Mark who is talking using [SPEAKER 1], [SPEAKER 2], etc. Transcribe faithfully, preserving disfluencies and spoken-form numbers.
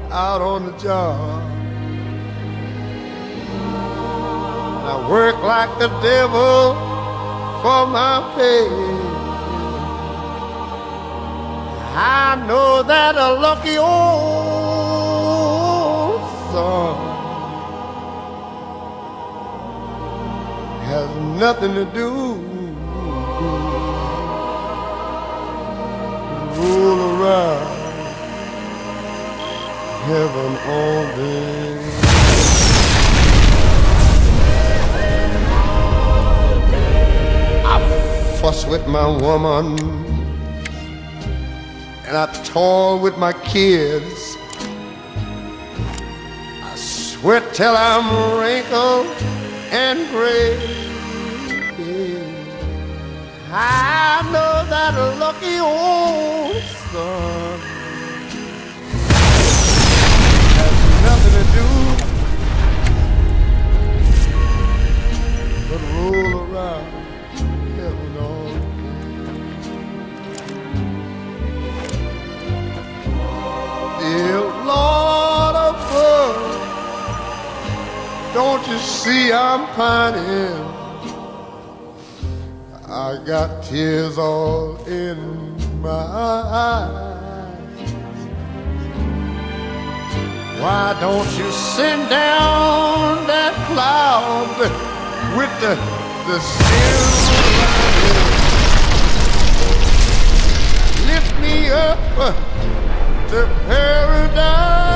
[SPEAKER 1] out on the job. I work like the devil for my pay. I know that a lucky old son has nothing to do. Roll around heaven all day. I fuss with my woman and I toil with my kids. I sweat till I'm wrinkled and gray. I know that a lucky old son has nothing to do but roll around heaven all day. Dear Lord above, don't you see I'm pining? I got tears all in my eyes. Why don't you send down that cloud with the, the silver lining? Lift me up to paradise.